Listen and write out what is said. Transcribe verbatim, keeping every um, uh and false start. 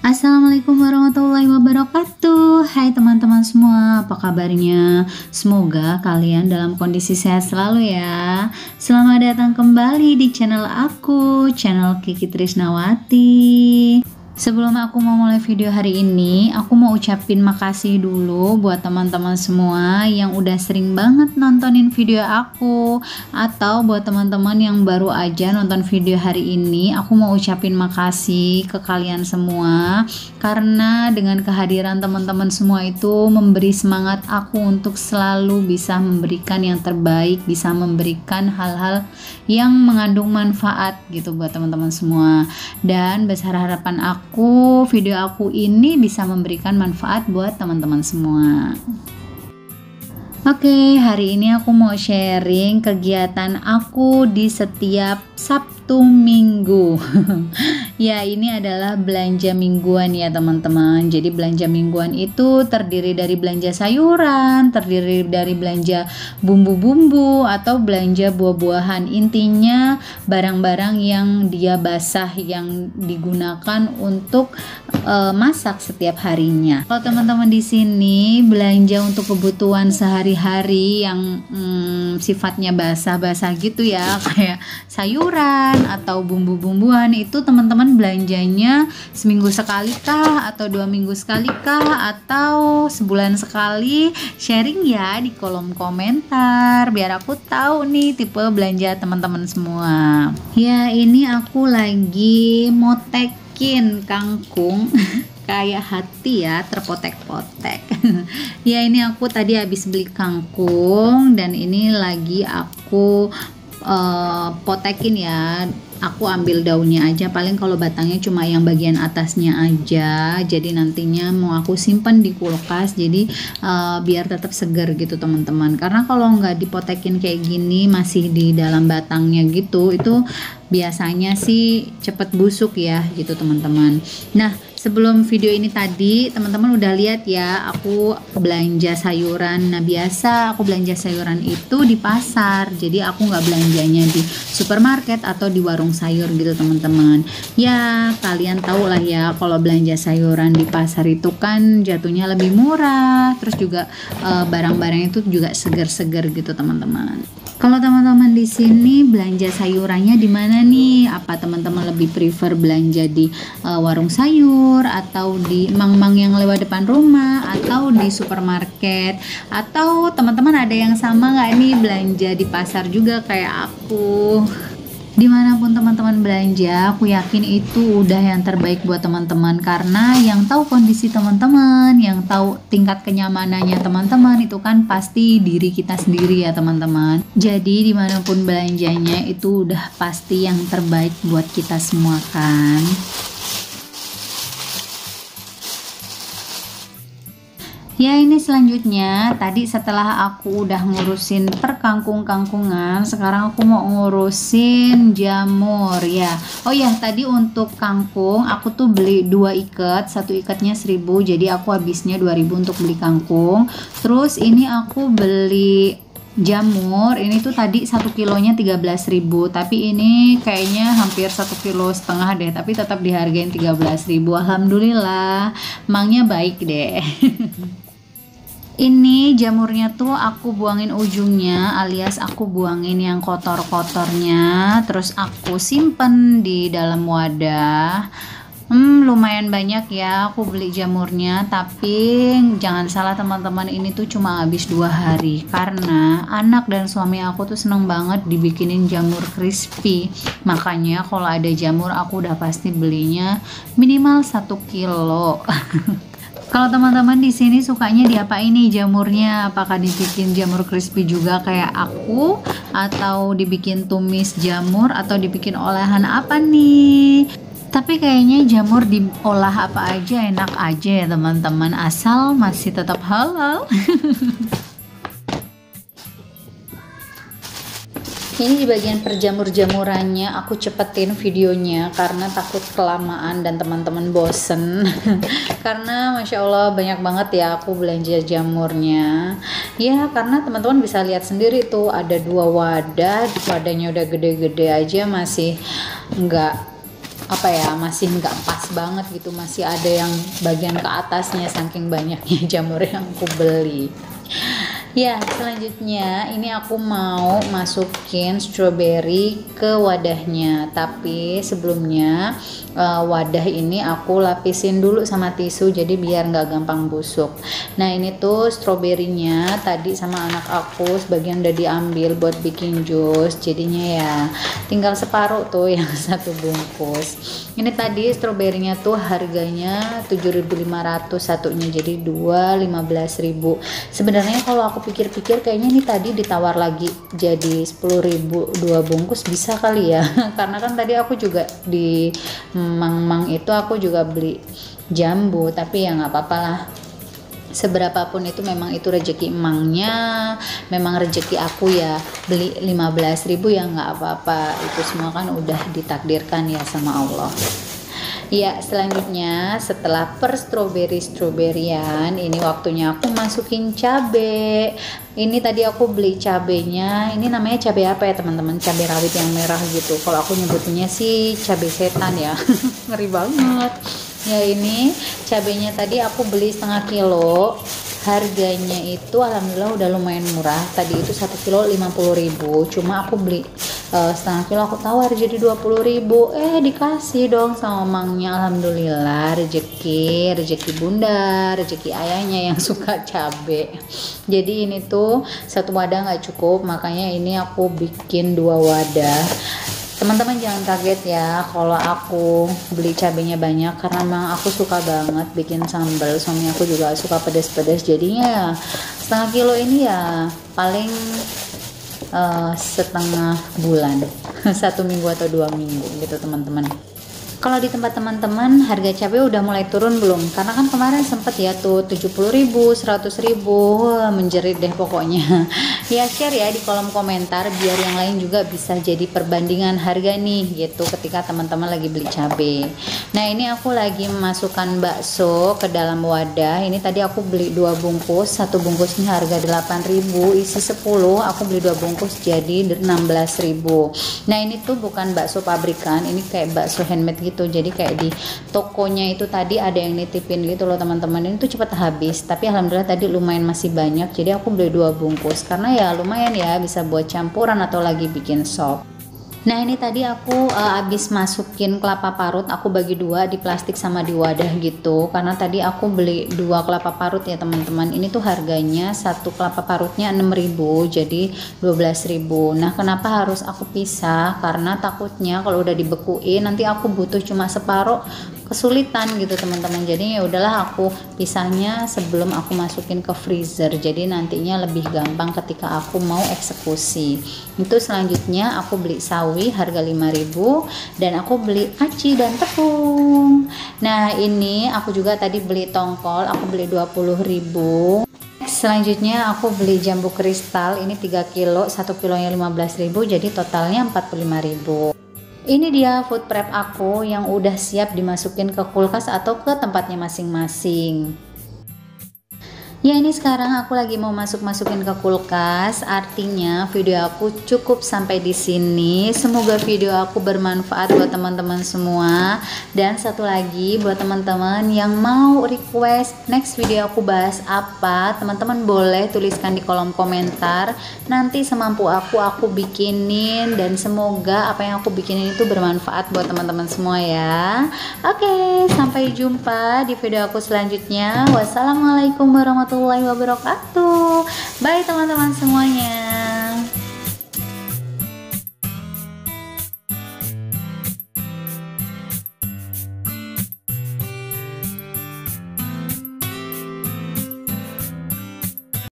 Assalamualaikum warahmatullahi wabarakatuh. Hai teman-teman semua, apa kabarnya? Semoga kalian dalam kondisi sehat selalu ya. Selamat datang kembali di channel aku, channel Kiki Trisnawati. Sebelum aku mau mulai video hari ini, aku mau ucapin makasih dulu buat teman-teman semua yang udah sering banget nontonin video aku, atau buat teman-teman yang baru aja nonton video hari ini. Aku mau ucapin makasih ke kalian semua, karena dengan kehadiran teman-teman semua itu memberi semangat aku untuk selalu bisa memberikan yang terbaik, bisa memberikan hal-hal yang mengandung manfaat gitu buat teman-teman semua. Dan besar harapan aku Aku, video aku ini bisa memberikan manfaat buat teman-teman semua. Oke, hari ini aku mau sharing kegiatan aku di setiap Sabtu Minggu. Ya, ini adalah belanja mingguan ya teman-teman. Jadi belanja mingguan itu terdiri dari belanja sayuran, terdiri dari belanja bumbu-bumbu atau belanja buah-buahan. Intinya barang-barang yang dia basah yang digunakan untuk uh, masak setiap harinya. Kalau teman-teman di sini belanja untuk kebutuhan sehari-hari yang hmm, sifatnya basah-basah gitu ya, kayak sayuran atau bumbu-bumbuan, itu teman-teman belanjanya seminggu sekali kah, atau dua minggu sekali kah, atau sebulan sekali? Sharing ya di kolom komentar biar aku tahu nih tipe belanja teman-teman semua. Ya, ini aku lagi motekin kangkung kayak hati ya, terpotek-potek. Ya, ini aku tadi habis beli kangkung dan ini lagi aku uh, potekin ya. Aku ambil daunnya aja, paling kalau batangnya cuma yang bagian atasnya aja. Jadi nantinya mau aku simpan di kulkas, jadi uh, biar tetap segar gitu teman-teman. Karena kalau nggak dipotekin kayak gini masih di dalam batangnya gitu, itu biasanya sih cepet busuk ya gitu teman-teman. Nah, sebelum video ini tadi teman-teman udah lihat ya aku belanja sayuran. Nah, biasa aku belanja sayuran itu di pasar, jadi aku nggak belanjanya di supermarket atau di warung sayur gitu teman-teman. Ya, kalian tahu lah ya kalau belanja sayuran di pasar itu kan jatuhnya lebih murah, terus juga e, barang-barang itu juga segar-segar gitu teman-teman. Kalau teman-teman di sini belanja sayurannya di mana nih? Apa teman-teman lebih prefer belanja di uh, warung sayur, atau di mang-mang yang lewat depan rumah, atau di supermarket, atau teman-teman ada yang sama nggak nih belanja di pasar juga kayak aku? Dimanapun teman-teman belanja, aku yakin itu udah yang terbaik buat teman-teman, karena yang tahu kondisi teman-teman, yang tahu tingkat kenyamanannya teman-teman itu kan pasti diri kita sendiri ya teman-teman. Jadi dimanapun belanjanya itu udah pasti yang terbaik buat kita semua kan. Ya, ini selanjutnya tadi setelah aku udah ngurusin perkangkung-kangkungan, sekarang aku mau ngurusin jamur ya. Oh ya, tadi untuk kangkung aku tuh beli dua ikat, satu ikatnya seribu, jadi aku habisnya dua ribu untuk beli kangkung. Terus ini aku beli jamur, ini tuh tadi satu kilonya tiga belas ribu, tapi ini kayaknya hampir satu kilo setengah deh, tapi tetap dihargain tiga belas ribu. Alhamdulillah, mangnya baik deh. Ini jamurnya tuh aku buangin ujungnya, alias aku buangin yang kotor-kotornya, terus aku simpen di dalam wadah. Hmm, lumayan banyak ya aku beli jamurnya, tapi jangan salah teman-teman, ini tuh cuma habis dua hari karena anak dan suami aku tuh seneng banget dibikinin jamur crispy. Makanya kalau ada jamur aku udah pasti belinya minimal satu kilo. Kalau teman-teman di sini sukanya diapain nih jamurnya? Apakah dibikin jamur crispy juga kayak aku, atau dibikin tumis jamur, atau dibikin olahan apa nih? Tapi kayaknya jamur diolah apa aja enak aja ya teman-teman, asal masih tetap halal. Ini di bagian perjamur-jamurannya aku cepetin videonya karena takut kelamaan dan teman-teman bosen. Karena Masya Allah banyak banget ya aku belanja jamurnya. Ya, karena teman-teman bisa lihat sendiri tuh ada dua wadah, wadahnya udah gede-gede aja masih nggak apa ya, masih nggak pas banget gitu, masih ada yang bagian ke atasnya saking banyaknya jamur yang aku beli. Ya, selanjutnya ini aku mau masukin strawberry ke wadahnya, tapi sebelumnya uh, wadah ini aku lapisin dulu sama tisu jadi biar nggak gampang busuk. Nah, ini tuh stroberinya tadi sama anak aku sebagian udah diambil buat bikin jus, jadinya ya tinggal separuh tuh yang satu bungkus. Ini tadi stroberinya tuh harganya tujuh ribu lima ratus satunya, jadi dua lima belas ribu. Sebenarnya kalau aku pikir-pikir kayaknya ini tadi ditawar lagi jadi sepuluh ribu dua bungkus bisa kali ya. Karena kan tadi aku juga di Mang-Mang itu aku juga beli jambu, tapi ya nggak apa-apa lah. Seberapapun itu memang itu rezeki emangnya, memang rezeki aku ya beli lima belas ribu ya nggak apa-apa, itu semua kan udah ditakdirkan ya sama Allah. Ya, selanjutnya setelah per strawberry stroberian ini waktunya aku masukin cabe. Ini tadi aku beli cabenya, ini namanya cabe apa ya teman-teman, cabe rawit yang merah gitu, kalau aku nyebutnya sih cabe setan ya. Ngeri banget ya. Ini cabenya tadi aku beli setengah kilo, harganya itu alhamdulillah udah lumayan murah. Tadi itu satu kilo lima puluh ribu, cuma aku beli uh, setengah kilo aku tawar jadi dua puluh ribu. Eh dikasih dong sama mangnya, alhamdulillah. Rezeki rezeki bunda, rezeki ayahnya yang suka cabe. Jadi ini tuh satu wadah nggak cukup, makanya ini aku bikin dua wadah. Teman-teman jangan kaget ya kalau aku beli cabenya banyak, karena memang aku suka banget bikin sambal. Suami aku juga suka pedas-pedas, jadinya ya setengah kilo ini ya paling uh, setengah bulan satu minggu atau dua minggu gitu teman-teman. Kalau di tempat teman-teman harga cabai udah mulai turun belum? Karena kan kemarin sempet ya tuh tujuh puluh ribu, seratus ribu, wah, menjerit deh pokoknya. Ya share ya di kolom komentar biar yang lain juga bisa jadi perbandingan harga nih gitu ketika teman-teman lagi beli cabai. Nah, ini aku lagi memasukkan bakso ke dalam wadah. Ini tadi aku beli dua bungkus, satu bungkusnya harga delapan ribu, isi sepuluh, aku beli dua bungkus jadi enam belas ribu. Nah, ini tuh bukan bakso pabrikan, ini kayak bakso handmade gitu, jadi kayak di tokonya itu tadi ada yang nitipin gitu loh teman-teman. Ini tuh cepat habis, tapi alhamdulillah tadi lumayan masih banyak, jadi aku beli dua bungkus karena ya lumayan ya bisa buat campuran atau lagi bikin sop. Nah, ini tadi aku uh, habis masukin kelapa parut, aku bagi dua di plastik sama di wadah gitu, karena tadi aku beli dua kelapa parut ya teman-teman. Ini tuh harganya satu kelapa parutnya enam ribu jadi dua belas ribu. Nah, kenapa harus aku pisah? Karena takutnya kalau udah dibekuin nanti aku butuh cuma separuh, kesulitan gitu teman-teman. Jadi ya udahlah aku pisahnya sebelum aku masukin ke freezer, jadi nantinya lebih gampang ketika aku mau eksekusi. Itu selanjutnya aku beli sawi harga lima ribu dan aku beli aci dan tepung. Nah, ini aku juga tadi beli tongkol, aku beli dua puluh ribu. Selanjutnya aku beli jambu kristal, ini tiga kilo, satu kilonya lima belas ribu, jadi totalnya empat puluh lima ribu. Ini dia food prep aku yang udah siap dimasukin ke kulkas atau ke tempatnya masing-masing. Ya, ini sekarang aku lagi mau masuk-masukin ke kulkas, artinya video aku cukup sampai di sini. Semoga video aku bermanfaat buat teman-teman semua. Dan satu lagi buat teman-teman yang mau request next video aku bahas apa, teman-teman boleh tuliskan di kolom komentar. Nanti semampu aku aku bikinin, dan semoga apa yang aku bikinin itu bermanfaat buat teman-teman semua ya. Oke, sampai jumpa di video aku selanjutnya. Wassalamualaikum warahmatullahi wabarakatuh. Bye teman-teman semuanya.